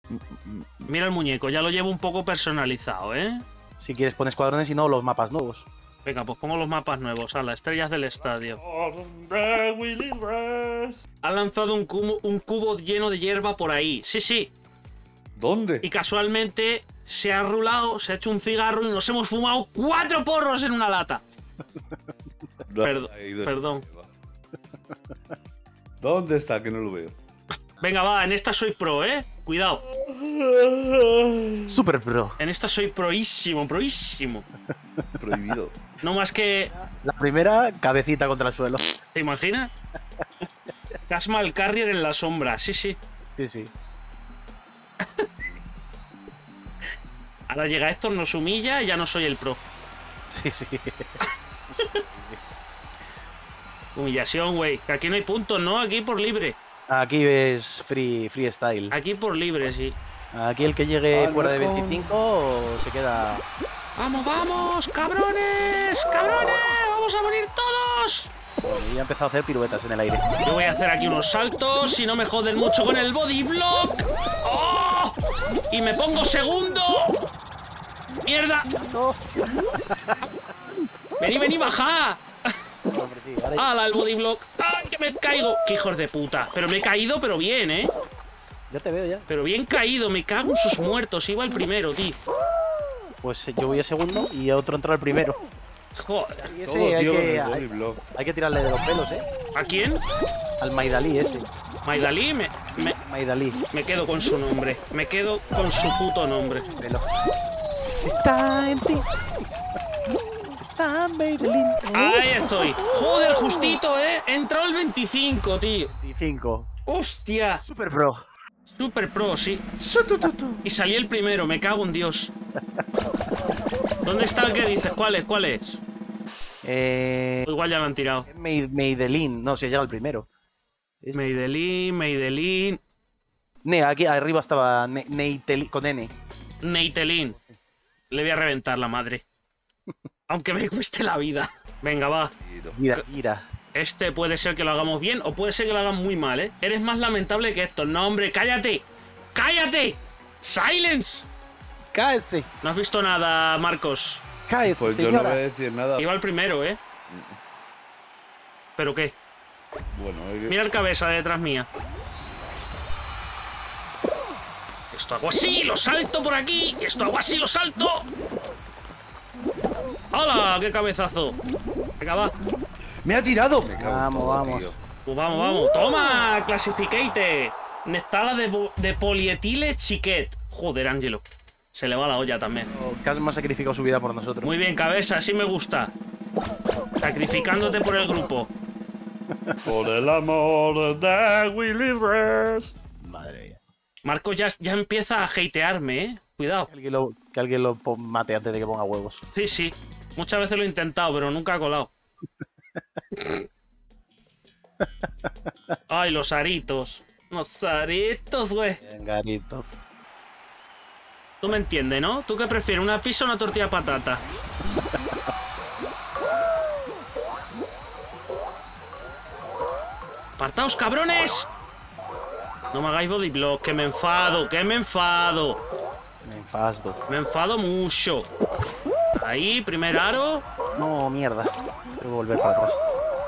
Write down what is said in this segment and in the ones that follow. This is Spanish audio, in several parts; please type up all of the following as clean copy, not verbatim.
Mira el muñeco, ya lo llevo un poco personalizado, ¿eh? Si quieres pones cuadrones y no los mapas nuevos. Venga, pues pongo los mapas nuevos. A las estrellas del estadio. Ha lanzado un cubo lleno de hierba por ahí. Sí, sí. ¿Dónde? Y casualmente se ha rulado, se ha hecho un cigarro y nos hemos fumado 4 porros en una lata. Perdón. ¿Dónde está? Que no lo veo. Venga, va, en esta soy pro, ¿eh? Cuidado. Super pro. En esta soy proísimo, proísimo. Prohibido. No más que... La primera, cabecita contra el suelo. ¿Te imaginas? Casma el carrier en la sombra, sí, sí. Sí, sí. Ahora llega Héctor, nos humilla y ya no soy el pro. Sí, sí. Humillación, güey. Que aquí no hay puntos, ¿no? Aquí por libre. Aquí es freestyle. Aquí por libre, sí. Aquí el que llegue fuera de 25 se queda... ¡Vamos, vamos! ¡Cabrones! ¡Cabrones! ¡Vamos a morir todos! Bueno, ya ha empezado a hacer piruetas en el aire. Yo voy a hacer aquí unos saltos, si no me joden mucho con el body block. ¡Oh! Y me pongo segundo. ¡Mierda! No. ¡Vení, vení, baja! Hombre, sí, vale. ¡Hala, el body block! ¡Ay, que me caigo! ¡Qué hijos de puta! Pero me he caído, pero bien, ¿eh? Ya te veo, ya. Pero bien caído, me cago en sus muertos. Iba el primero, tío. Pues yo voy a segundo y otro entra al primero. Joder. Y Todo, ese tío, con el body hay block. que tirarle de los pelos, ¿eh? ¿A quién? Al Maidalí ese. Maidalí, Maidalí. me quedo con su nombre. Me quedo con su puto nombre. Pelo. Está en ti. Está Maidalí. Ahí estoy. Joder, justito, ¿eh? Entró el 25, tío. 25. ¡Hostia! Super pro. Super pro, sí. Y salí el primero, me cago en Dios. ¿Dónde está el que dices? ¿Cuál es? ¿Cuál es? Igual ya lo han tirado. Meidelin. No, se llega el primero. Meidelin. Aquí arriba estaba Neitelin con N. Neitelin. Le voy a reventar la madre. Aunque me cueste la vida. Venga, va. Mira. Este puede ser que lo hagamos bien o puede ser que lo hagan muy mal, ¿eh? Eres más lamentable que esto. No, hombre, cállate. ¡Cállate! ¡Silence! Cáese. No has visto nada, Marcos. Cáese, Pues yo señora. no voy a decir nada. Iba el primero, ¿eh? ¿Pero qué? Bueno, Mira el cabeza detrás mía. Esto hago así, lo salto por aquí. Esto hago así, lo salto. ¡Hala! ¡Qué cabezazo! Venga, va. ¡Me ha tirado! Me cago en Vamos, todo, vamos. tío. Pues vamos. ¡Toma! Clasificate. Nectala de polietile chiquet. Joder, Ángelo. Se le va la olla también. Casma ha sacrificado su vida por nosotros. Muy bien, cabeza, así me gusta. Sacrificándote por el grupo. Por el amor de Willy Rest. Madre mía. Marcos ya empieza a hatearme, ¿eh? Cuidado. Que alguien lo mate antes de que ponga huevos. Sí, sí. Muchas veces lo he intentado, pero nunca ha colado. Ay, los aritos. Los aritos, güey. Garitos. Tú me entiendes, ¿no? ¿Tú qué prefieres, una pizza o una tortilla de patata? ¡Apartaos, cabrones! No me hagáis body block, que me enfado, que me enfado. Me enfado mucho. Ahí, primer aro. No, mierda. Tengo que volver para atrás.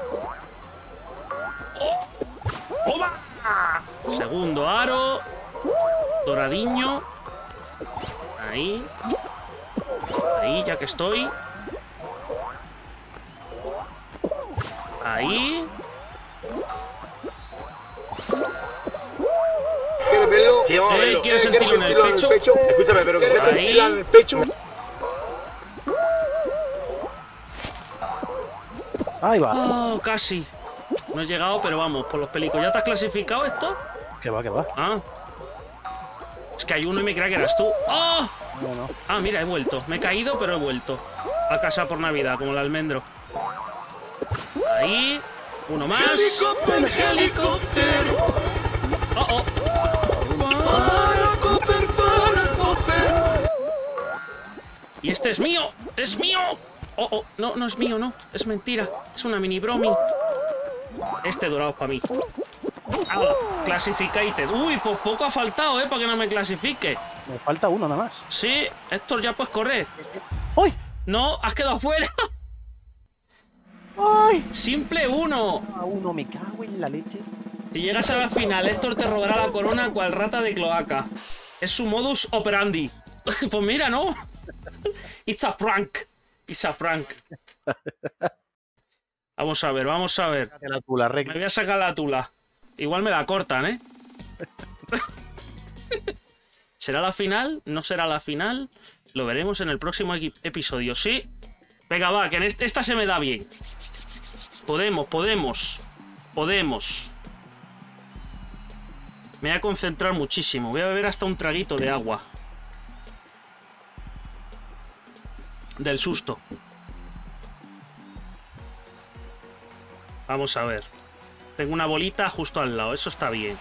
¡Toma! Segundo aro. Doradiño. Ahí. Ahí, ya que estoy. Ahí. ¿Quieres sentirlo en el pecho? Escúchame, pero que se Ahí. sentila en el pecho. Ahí va. Oh, casi. No he llegado, pero vamos, por los pelicos. ¿Ya te has clasificado esto? Que va, que va. Ah. Es que hay uno y me creía que eras tú. ¡Oh! No. Ah, mira, he vuelto. Me he caído, pero he vuelto. A casa por Navidad, como el almendro. Ahí. Uno más. Oh, oh. Y este es mío. ¡Es mío! Oh, oh. No, no es mío, no. Es mentira. Es una mini bromi. Este dorado es para mí. Classificated. Uy, pues poco ha faltado, para que no me clasifique. Me falta uno nada más. Sí, Héctor, ya puedes correr. ¡Uy! No, has quedado fuera. ¡Ay! Simple 1. A uno, me cago en la leche. Si llegas a la final, Héctor te robará la corona cual rata de cloaca. Es su modus operandi. Pues mira, ¿no? It's a prank. It's a prank. Vamos a ver, vamos a ver. La tula, Me voy a sacar la tula. Igual me la cortan, ¿eh? ¿Será la final? ¿No será la final? Lo veremos en el próximo episodio. ¿Sí? Venga, va, que en esta se me da bien. Podemos. Me voy a concentrar muchísimo. Voy a beber hasta un traguito de agua. Del susto. Vamos a ver. Tengo una bolita justo al lado. Eso está bien.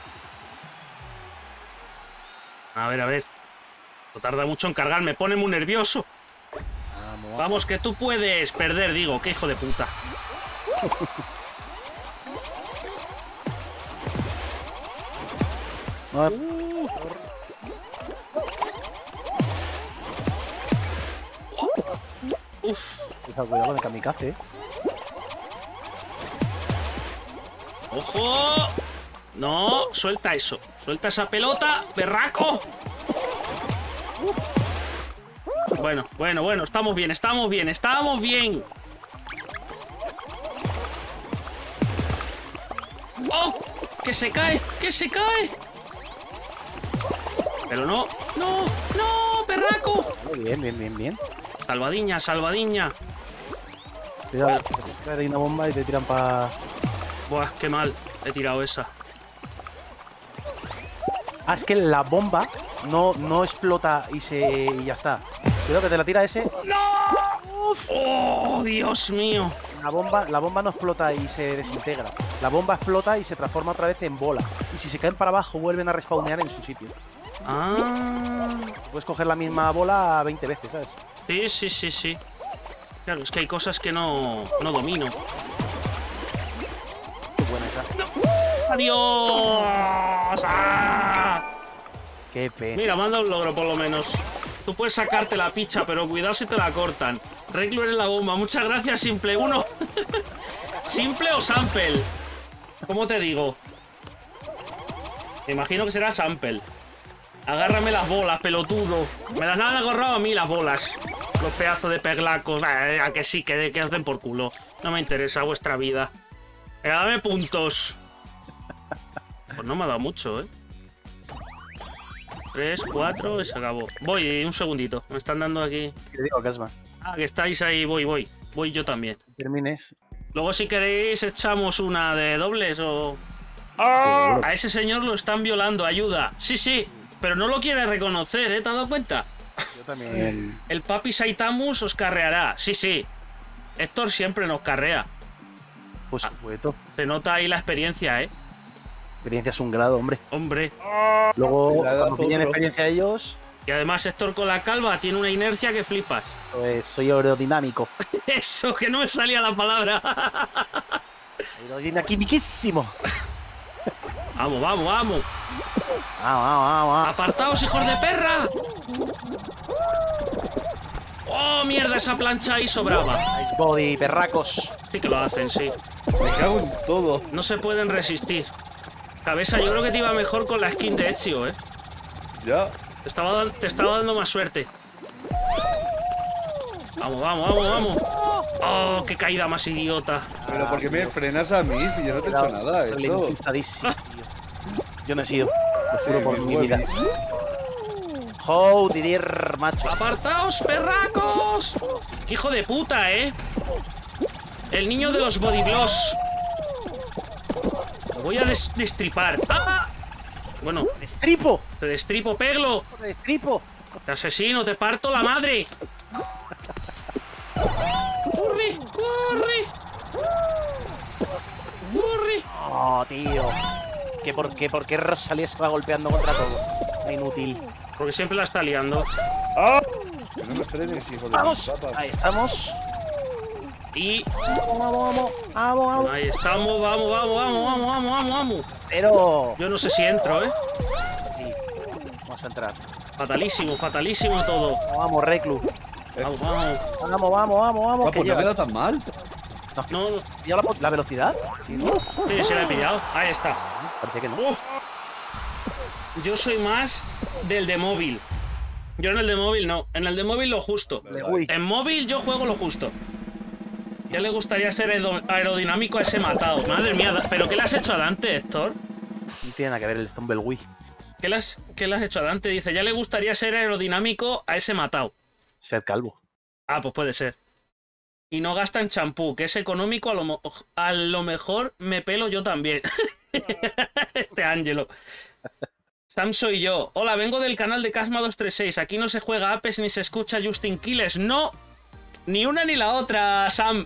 A ver. No tarda mucho en cargar. Me pone muy nervioso. Vamos, que tú puedes perder, digo. Qué hijo de puta. Uf. Cuidado con el kamikaze. ¡Ojo! No, suelta eso. Suelta esa pelota, berraco. Bueno. Estamos bien. ¡Oh! ¡Que se cae! Pero no, perraco. Bien. Salvadiña. Cuidado, hay una bomba y te tiran para... Buah, qué mal. He tirado esa. Ah, es que la bomba no explota y ya está. Cuidado que te la tira ese. ¡No! Uf. ¡Oh, Dios mío! La bomba no explota y se desintegra. La bomba explota y se transforma otra vez en bola. Y si se caen para abajo, vuelven a respawnear en su sitio. Ah. Puedes coger la misma bola 20 veces, ¿sabes? Sí. Claro, es que hay cosas que no domino. Qué buena esa. No. ¡Adiós! ¡Ah! Qué pena. Mira, manda un logro por lo menos. Tú puedes sacarte la picha, pero cuidado si te la cortan. Reclu eres la bomba. Muchas gracias, Simple 1. ¿Simple o Sample? ¿Cómo te digo? Me imagino que será Sample. Agárrame las bolas, pelotudo. Me las han agarrado a mí las bolas. Los pedazos de peglacos. A que sí, que hacen por culo. No me interesa vuestra vida. Dame puntos. Pues no me ha dado mucho, ¿eh? 3, 4 y se acabó. Voy, un segundito. Me están dando aquí. Te digo, Casma. Ah, que estáis ahí. Voy. Voy yo también. Termines. Luego, si queréis, echamos una de dobles o... ¡Ah! A ese señor lo están violando. Ayuda. Sí. Pero no lo quiere reconocer, ¿eh? ¿Te has dado cuenta? Yo también. El papi Saitamus os carreará. Sí. Héctor siempre nos carrea. Pues supuesto. Se nota ahí la experiencia, ¿eh? Experiencia es un grado, hombre. Luego, cuando tienen experiencia ellos... Y además Héctor con la calva tiene una inercia que flipas. Pues soy aerodinámico. Eso, que no me salía la palabra. Aerodinámiquísimo. Vamos. Vamos. ¡Apartaos, hijos de perra! ¡Oh, mierda! Esa plancha ahí sobraba. Ice body, perracos. Sí que lo hacen, sí. Me cago en todo. No se pueden resistir. Cabeza, yo creo que te iba mejor con la skin de Ezio, ¿eh? Ya. Te estaba dando más suerte. Vamos. ¡Oh, qué caída más idiota! Pero ¿por qué me frenas a mí si yo no te he hecho nada, esto? Yo no he sido. Lo juro por mi vida. ¡Oh, Didier, macho! ¡Apartaos, perracos! ¡Qué hijo de puta, eh! El niño de los bodybloss. Lo voy a destripar. ¡Ah! Bueno. ¡Destripo! Te destripo, Peglo. ¡Te destripo! Te asesino, te parto la madre. ¡Corre! ¡Oh, tío! ¿Por qué Rosalía se va golpeando contra todo? Inútil. Porque siempre la está liando. ¡Ah! Que no me frenes, hijo de ¡Vamos! papas. Ahí estamos. Y... Vamos. Ahí estamos, vamos. Pero... Yo no sé si entro, ¿eh? Sí, vamos a entrar. Fatalísimo, fatalísimo todo. Vamos, Reclu. Vamos, vamos. Vamos, vamos, vamos, vamos. Pues no queda tan mal. No, no. ¿Ya la velocidad? Sí, ¿no? Sí, se la he pillado. Ahí está. Parece que no. Yo soy más del de móvil. Yo en el de móvil no. En el de móvil lo justo. Uy, En móvil yo juego lo justo. Ya le gustaría ser aerodinámico a ese matado. Madre mía, ¿pero qué le has hecho a Dante, Héctor? no tiene nada que ver el Stumblewee. ¿Qué le has hecho a Dante? Dice, ya le gustaría ser aerodinámico a ese matado. Ser calvo. Ah, pues puede ser. Y no gasta en champú, que es económico, a lo mejor me pelo yo también. Este Ángelo. Sam soy yo. Hola, vengo del canal de Casma236. Aquí no se juega Apes ni se escucha Justin Quiles. No, ni una ni la otra, Sam.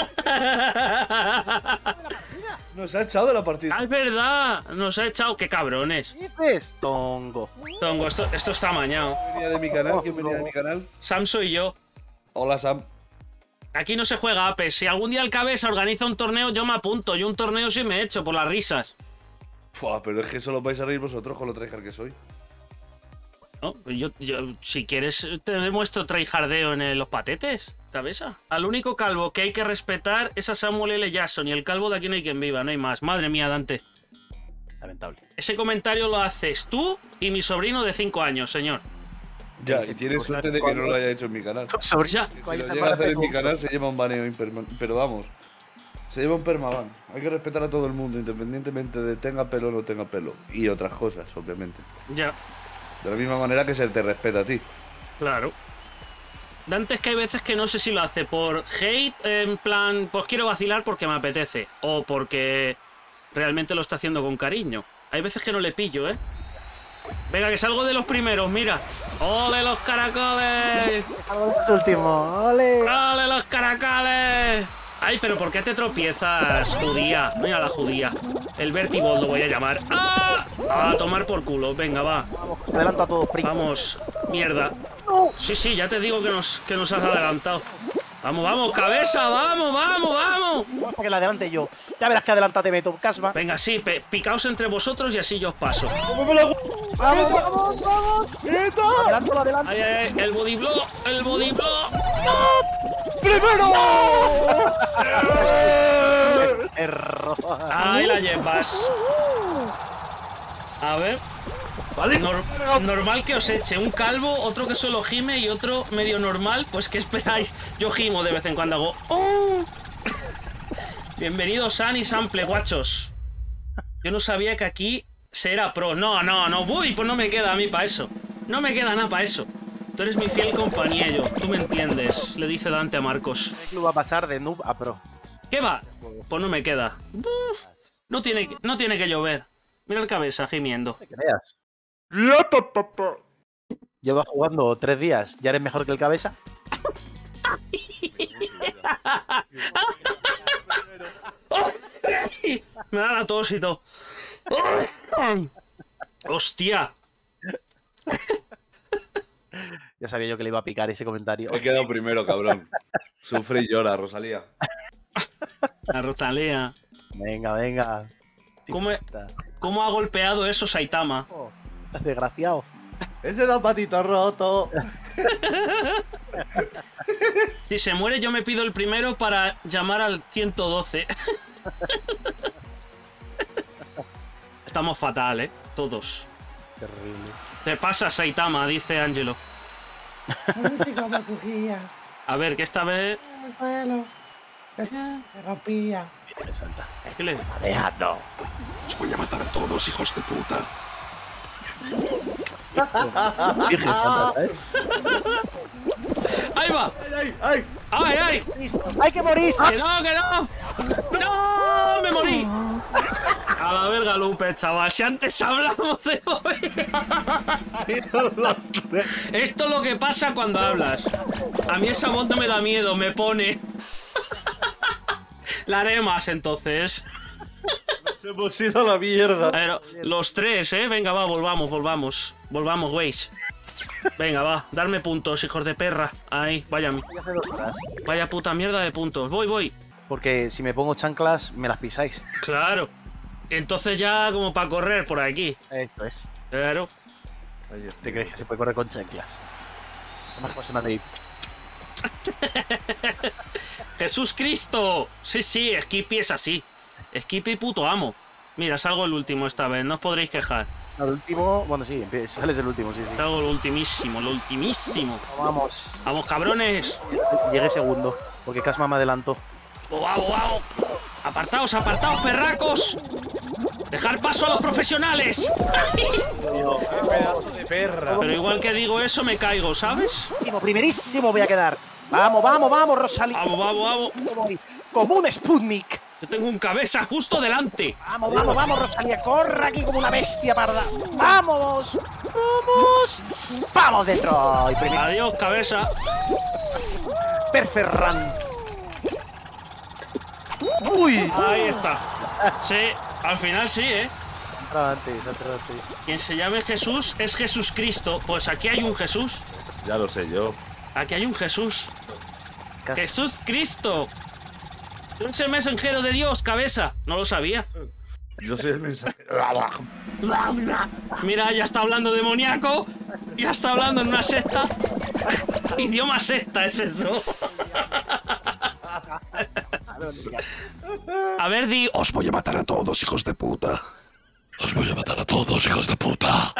Nos ha echado de la partida. Ah, es verdad. Nos ha echado. Qué cabrones. ¿Qué dices? Tongo. Tongo, esto está amañado. ¿Quién venía de mi canal? ¿Quién venía de mi canal? Sam soy yo. Hola, Sam. Aquí no se juega Apes. Si algún día el Cabeza organiza un torneo, yo me apunto. Yo un torneo sí me he hecho por las risas. Fua, pero es que solo vais a reír vosotros con lo tryhard que soy. No, yo, si quieres, te demuestro tryhardeo en los patetes, Cabeza. Al único calvo que hay que respetar es a Samuel L. Jackson. Y el calvo de Aquí no hay quien viva, no hay más. Madre mía, Dante. Lamentable. Ese comentario lo haces tú y mi sobrino de 5 años, señor. Ya, y tienes suerte de que no lo haya hecho en mi canal. Ya. Que si lo llega a hacer en mi canal se lleva un baneo pero vamos, se lleva un permaban. Hay que respetar a todo el mundo, independientemente de tenga pelo o no tenga pelo. Y otras cosas, obviamente. Ya, De la misma manera que se te respeta a ti. claro. Dante es que hay veces que no sé si lo hace por hate, en plan, pues quiero vacilar porque me apetece. O porque realmente lo está haciendo con cariño. Hay veces que no le pillo, ¿eh? Venga, que salgo de los primeros, mira. ¡Ole los caracoles! Los últimos. ¡Ole! ¡Ole los caracoles! Ay, pero ¿por qué te tropiezas, judía? Mira la judía. El Vertibol lo voy a llamar. ¡Ah! A tomar por culo. Venga, va. Vamos, adelanta a todos, primo. Vamos. Mierda. Sí, sí, ya te digo que nos has adelantado. Vamos, vamos, cabeza, vamos, vamos, vamos. Para que la adelante yo. Ya verás que adelanta te meto, Casma. Venga, sí, picaos entre vosotros y así yo os paso. ¡Vamos, vamos, vamos! ¡Adelántalo, adelante! Ay, ay, ay, el body blow, el body blow. ¡Primero! Error. Ahí la llevas. A ver. Normal que os eche. Un calvo, otro que solo gime y otro medio normal. Pues ¿qué esperáis? Yo gimo de vez en cuando, hago... ¡Oh! Bienvenidos San y Sample, guachos. Yo no sabía que aquí se era pro. No, no, no. Uy, pues no me queda a mí para eso. No me queda nada para eso. Tú eres mi fiel compañero. Tú me entiendes, le dice Dante a Marcos. El club va a pasar de noob a pro. ¿Qué va? Pues no me queda. No tiene que llover. Mira el cabeza gimiendo. ¿Te creas? Llevas jugando 3 días. ¿Ya eres mejor que el cabeza? Me da la tos y todo. ¡Hostia! Ya sabía yo que le iba a picar ese comentario. He quedado primero, cabrón. Sufre y llora, Rosalía. La Rosalía. Venga, venga. ¿Cómo ha golpeado eso Saitama? Oh, desgraciado. Ese da patito roto. Si se muere yo me pido el primero para llamar al 112. Estamos fatal, ¿eh? Todos. Terrible. Te pasa Saitama, dice Ángelo. A ver, que esta vez... Se rompía. ¿Qué le... Déjalo. Os voy a matar a todos, hijos de puta. Virgen santa, ¿eh? ¡Ahí va! ¡Ay, ay! ¡Ay, ay! ¡Hay que morirse! ¡Que no, que no! ¡No! ¡Me morí! A la verga, Lupe, chaval. Si antes hablamos de... Esto es lo que pasa cuando hablas. A mí esa voz no me da miedo, me pone... La haré más, entonces. Nos hemos ido a la mierda. Pero los tres, ¿eh? Venga, va, volvamos. Volvamos, güeyes. Venga, va, darme puntos, hijos de perra. Ahí, vaya, vaya puta mierda de puntos. Voy. Porque si me pongo chanclas, me las pisáis. Claro. Entonces ya como para correr por aquí. Esto es. Claro. ¿Te crees que se puede correr con chanclas? Una cosa de... ¡Jesús Cristo! Sí, sí, Skippy es así. Skippy puto amo. Mira, salgo el último esta vez, no os podréis quejar. No, el último... Bueno, sí, sales el último, sí, sí. Salgo el ultimísimo, lo ultimísimo. Vamos. ¡Vamos, cabrones! Llegué segundo, porque Casma me adelantó. ¡Vamos, vamos! ¡Apartaos, apartaos, perracos! ¡Dejar paso a los profesionales! Pedazo de perra. Pero igual que digo eso, me caigo, ¿sabes? Primerísimo voy a quedar. Vamos, vamos, vamos, Rosalía. ¡Vamos, vamos, vamos! Como un Sputnik. Yo tengo un cabeza justo delante. Vamos, vamos, vamos, Rosalía. Corre aquí como una bestia parda. ¡Vamos! ¡Vamos! ¡Vamos dentro! Adiós, cabeza. Perferran. ¡Uy! Ahí está. Sí, al final sí, ¿eh? Entraba antes. Quien se llame Jesús es Jesús Cristo. Pues aquí hay un Jesús. Ya lo sé yo. Aquí hay un Jesús. ¡Jesús Cristo! Tú eres el mensajero de Dios, cabeza. No lo sabía. Yo soy el mensajero. Mira, ya está hablando demoníaco. Ya está hablando en una secta. Idioma secta es eso. A ver, di... Os voy a matar a todos, hijos de puta. Os voy a matar a todos, hijos de puta.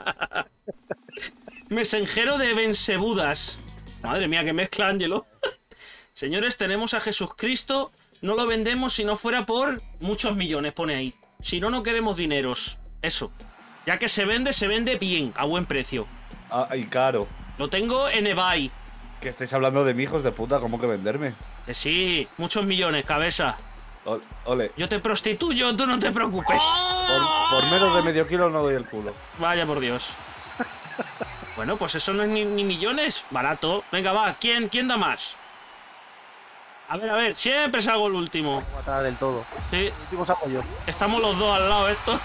Mensajero de Bensebudas. Madre mía, que mezcla, Ángelo. Señores, tenemos a Jesucristo. No lo vendemos si no fuera por muchos millones, pone ahí. Si no, no queremos dineros. Eso. Ya que se vende bien, a buen precio. Ay, caro. Lo tengo en eBay. Que estáis hablando de mí, hijos de puta. ¿Cómo que venderme? Que sí, muchos millones, cabeza. Ole. Yo te prostituyo, tú no te preocupes. Por menos de medio kilo no doy el culo. Vaya por Dios. Bueno, pues eso no es ni millones. Barato. Venga, va. ¿Quién da más? A ver. Siempre salgo el último. Atrás del todo. Sí. El último saco yo. Estamos los dos al lado, esto.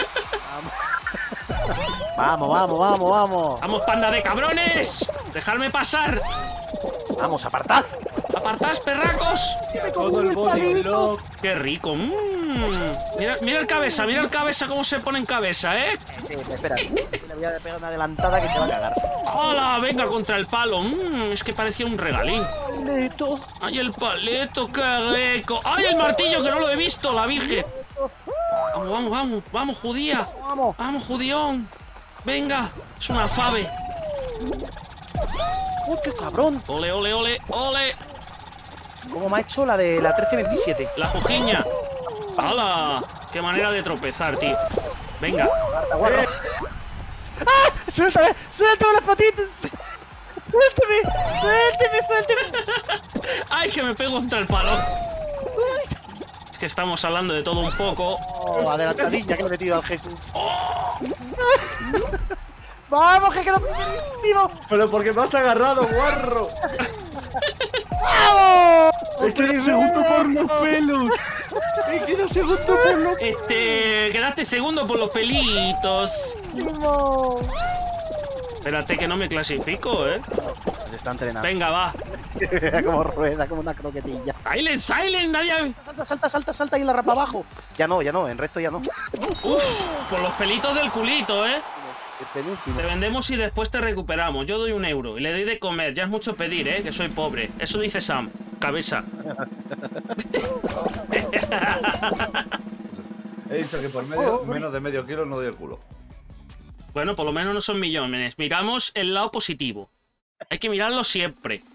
Vamos, vamos, vamos, vamos. ¡Vamos, panda de cabrones! ¡Dejadme pasar! Vamos, apartad. ¡Apartad, perracos! Todo el body, ¡Qué rico! Mira el cabeza cómo se pone en cabeza, ¿eh? Sí, espera. Le voy a pegar una adelantada que te va a cagar. ¡Hala! Venga contra el palo. Es que parecía un regalín. Paleto. ¡Ay, el paleto, qué rico! ¡Ay, el martillo, que no lo he visto, la virgen! Vamos, judía. Vamos, judión. Venga, es una fave. ¡Uy, qué cabrón! Ole. ¿Cómo me ha hecho la de la 1327? La jujiña. ¡Hala! ¡Qué manera de tropezar, tío! Venga. ¡Ah! ¡Suéltame las patitas! ¡Suélteme! ¡Ay, que me pego contra el palo! Es que estamos hablando de todo un poco. Oh, adelantadilla que le he metido al Jesús. ¡Vamos, que quedó primerísimo! Pero porque me has agarrado, guarro. ¡Vamos! Es que no segundo por los pelos. Quedaste segundo por los pelitos. ¡Último! Espérate que no me clasifico, ¿eh? Se está entrenando. Venga, va. Como rueda, como una croquetilla. Silent, nadie... Salta y la rapa abajo. Ya no, en resto ya no. Por los pelitos del culito, ¿eh? El penúltimo. Te vendemos y después te recuperamos. Yo doy €1 y le doy de comer. Ya es mucho pedir, ¿eh? Que soy pobre. Eso dice Sam. Cabeza. He dicho que por menos de medio kilo no doy el culo. Bueno, por lo menos no son millones. Miramos el lado positivo. Hay que mirarlo siempre.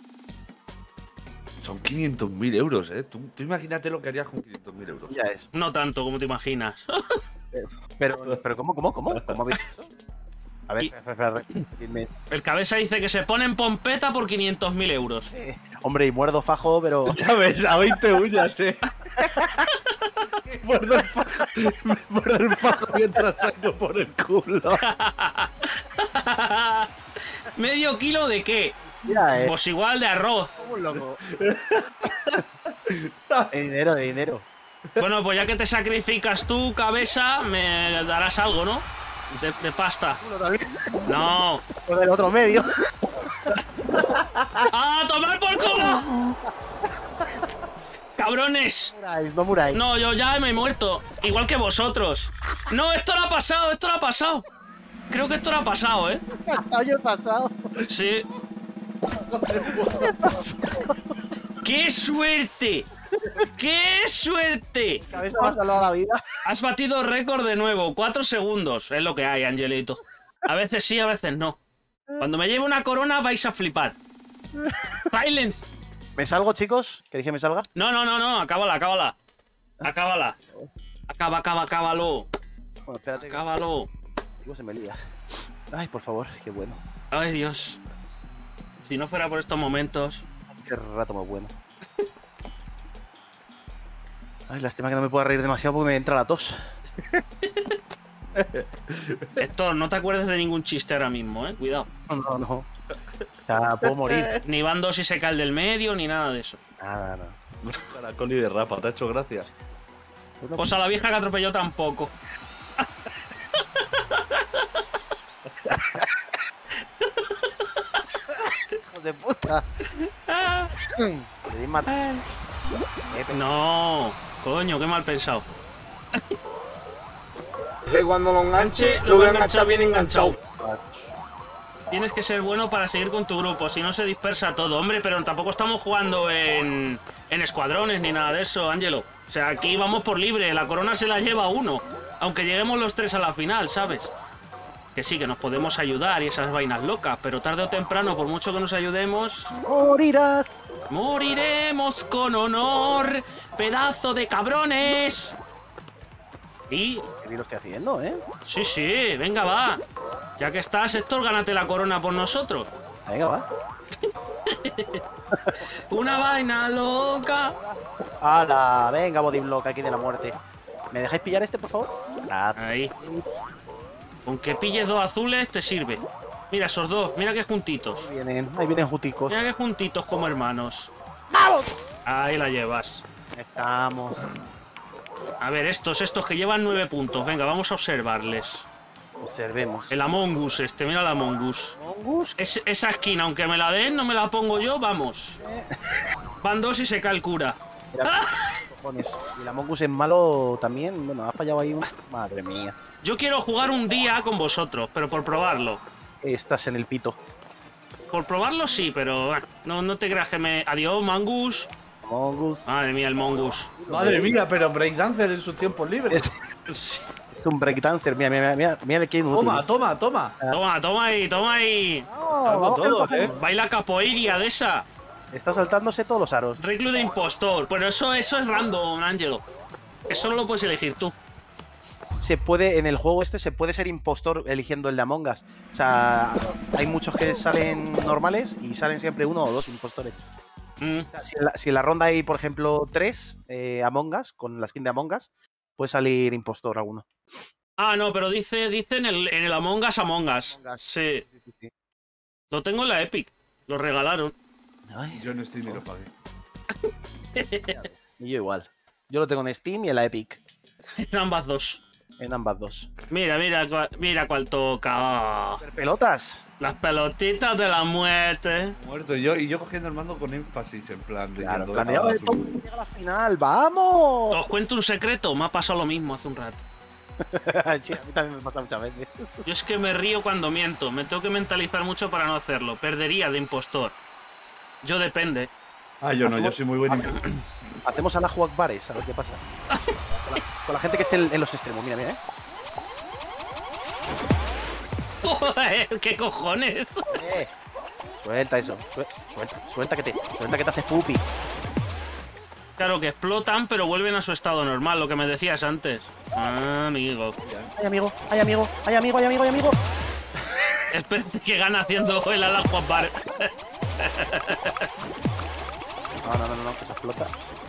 Son 500.000 euros, ¿eh? Tú imagínate lo que harías con 500.000 euros. Ya es. No tanto como te imaginas. Pero ¿cómo habéis visto? A ver, dime. El cabeza dice que se pone en pompeta por 500.000 euros. Hombre, y muerdo fajo, pero... Ya ves, a 20 uñas, ¿eh? Muerdo el fajo mientras saco por el culo. ¿Medio kilo de qué? Mira, Pues igual de arroz. como un loco. De dinero. Bueno, pues ya que te sacrificas tú, cabeza, me darás algo, ¿no? De pasta. No. O del otro medio. ¡A tomar por culo! cabrones. No muráis. No, yo ya me he muerto. Igual que vosotros. No, esto lo ha pasado, esto lo ha pasado. Creo que esto lo ha pasado, ¿eh? Yo he pasado. Sí. ¡Qué suerte! ¡Qué suerte! A veces me ha salvado la vida. Has batido récord de nuevo. 4 segundos. Es lo que hay, Angelito. A veces sí, a veces no. Cuando me lleve una corona vais a flipar. Silence. ¿Me salgo, chicos? ¿Que dije me salga? No. Acábala. Acábalo. Bueno, espérate. Acábalo. Digo, se me lía. Ay, por favor, qué bueno. Ay, Dios. Si no fuera por estos momentos. Qué rato más bueno. Ay, lástima que no me pueda reír demasiado porque me entra la tos. Héctor, no te acuerdes de ningún chiste ahora mismo, Cuidado. No. Ya puedo morir. Ni van dos y se cae el del medio, ni nada de eso. Nada. Caracol y de rapa, te ha hecho gracia. Pues a la vieja que atropelló tampoco. ¡Hijo de puta! ¿Queréis matar? No, coño, qué mal pensado. Que cuando lo enganche, lo voy a enganchar bien enganchado. Tienes que ser bueno para seguir con tu grupo, si no se dispersa todo. Hombre, pero tampoco estamos jugando en escuadrones ni nada de eso, Ángelo. O sea, aquí vamos por libre, la corona se la lleva uno. Aunque lleguemos los 3 a la final, ¿sabes? Que sí, que nos podemos ayudar y esas vainas locas, pero tarde o temprano, por mucho que nos ayudemos... ¡Morirás! ¡Moriremos con honor! ¡Pedazo de cabrones! Y... Qué bien lo estoy haciendo, ¿eh? Sí, venga, va. Ya que estás, Héctor, gánate la corona por nosotros. Venga, va. Una vaina loca. ¡Hala! Venga, Bodyblock, aquí de la muerte. ¿Me dejáis pillar este, por favor? Ahí. Con que pilles 2 azules te sirve. Mira esos dos, mira que juntitos. Ahí vienen juticos. Mira que juntitos como hermanos. ¡Vamos! Ahí la llevas. Estamos. A ver, estos que llevan 9 puntos. Venga, vamos a observarles. Observemos. El Among Us mira el Among Us. Mongus. Esa esquina, aunque me la den, no me la pongo yo, vamos. Van 2 y se cae el cura. Cojones. Y el Among Us es malo también. Bueno, ha fallado ahí. Madre mía. Yo quiero jugar un día con vosotros, pero por probarlo. Estás en el pito. Por probarlo sí, pero no te creas que me... Adiós, Mangus. Mongus. Madre mía, el Mongus. Madre mía, pero breakdancer en sus tiempos libres. Es un breakdancer. Mira el que inútil. Toma. Toma ahí. Salgo todos, Baila capoeiria de esa. Está saltándose todos los aros. Reclu de impostor. Pero eso es random, Ángelo. Eso no lo puedes elegir tú. Se puede, en el juego este se puede ser impostor eligiendo el de Among Us. O sea, hay muchos que salen normales y salen siempre 1 o 2 impostores. O sea, si en la ronda hay, por ejemplo, 3 Among Us, con la skin de Among Us, puede salir impostor alguno. Ah, no, pero dice en el Among Us. Sí. Sí. Lo tengo en la Epic. Lo regalaron. Ay, Yo no estoy ni lo pagué. y yo igual. Yo lo tengo en Steam y en la Epic. En ambas dos. En ambas dos. Mira cuál toca. ¡Pelotas! Las pelotitas de la muerte. Muerto y yo cogiendo el mando con énfasis en plan de Claro, yendo planeado a de su- todo. Llega a la final, ¡vamos! Os cuento un secreto. Me ha pasado lo mismo hace un rato. Sí, a mí también me pasa muchas veces. Yo es que me río cuando miento. Me tengo que mentalizar mucho para no hacerlo. Perdería de impostor. Yo depende. Ah, yo no, yo soy muy buen. Hacemos a la Bares, a ver qué pasa. Con la gente que esté en los extremos, mira, mira, Joder, ¿qué cojones? Suelta eso, suelta que te haces pupi. Claro que explotan, pero vuelven a su estado normal, lo que me decías antes. Ah, amigo. Ay, amigo, ay, amigo, ay, amigo, ay, amigo, ay, amigo. Espérate que gana haciendo el ala Juan Bar. No, que se explota.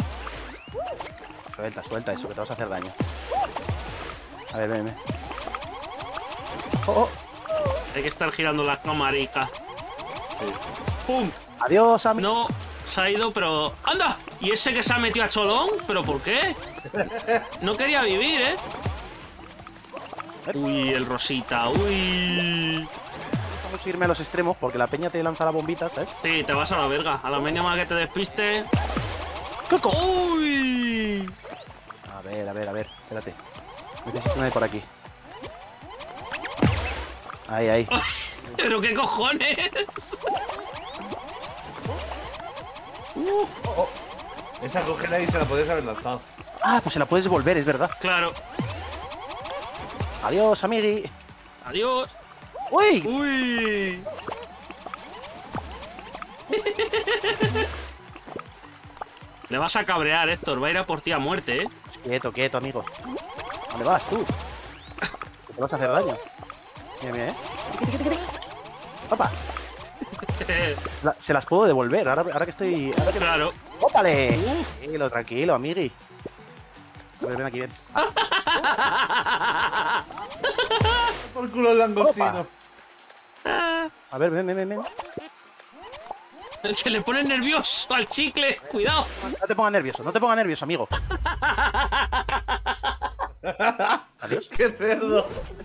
Suelta eso, que te vas a hacer daño. A ver, ven. Oh. Hay que estar girando las camaricas. ¡Pum! Adiós, amigo. No, se ha ido, pero... ¡Anda! ¿Y ese que se ha metido a Cholón? ¿Pero por qué? No quería vivir, ¿eh? Uy, el Rosita, uy. Vamos a irme a los extremos porque la peña te lanza la bombita, ¿sabes? Sí, te vas a la verga. A la mínima que te despiste... ¡Coco! ¡Uy! A ver, espérate. Necesito una de por aquí. Ahí. ¿Pero qué cojones? Esa cogela y se la podías haber lanzado. Ah, pues se la puedes devolver, es verdad. Claro. Adiós, amigui. Adiós. ¡Uy! ¡Uy! Le vas a cabrear, Héctor. Va a ir a por ti a muerte, ¿eh? Quieto, amigo. ¿Dónde vas tú? Te vas a hacer daño. Mira, Papá. Se las puedo devolver, ahora que estoy... Claro. ¡Ópale! Tranquilo, amigui. A ver, ven aquí, ven. Por culo el langostino. A ver, ven. Se le pone nervioso al chicle. Cuidado. No te pongas nervioso, amigo. Adiós. ¡Qué cerdo!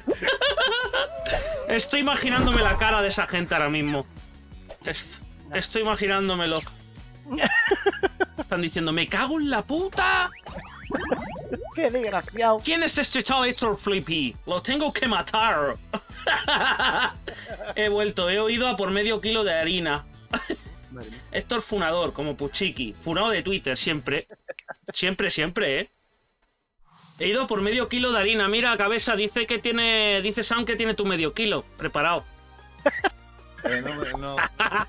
Estoy imaginándome la cara de esa gente ahora mismo. Estoy imaginándomelo. Están diciendo, me cago en la puta. ¡Qué desgraciado! ¿Quién es este tal Héctor Flippy? Lo tengo que matar. He vuelto, he oído a por medio kilo de harina. Héctor Funador, como Puchiqui. Funado de Twitter, siempre. Siempre, ¿eh? He ido a por medio kilo de harina. Mira, cabeza, dice Sam que tiene tu medio kilo. Preparado. No.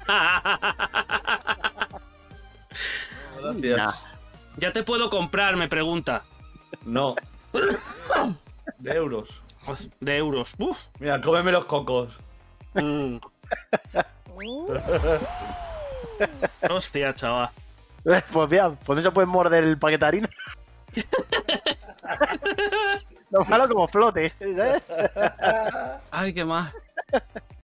Nah. Ya te puedo comprar, me pregunta. No. De euros. De euros. Uf. Mira, cómeme los cocos. Mm. Hostia, chaval. Pues mira, pues eso puedes morder el paquete de harina. Lo malo como flote, ¿sabes? Ay, qué más.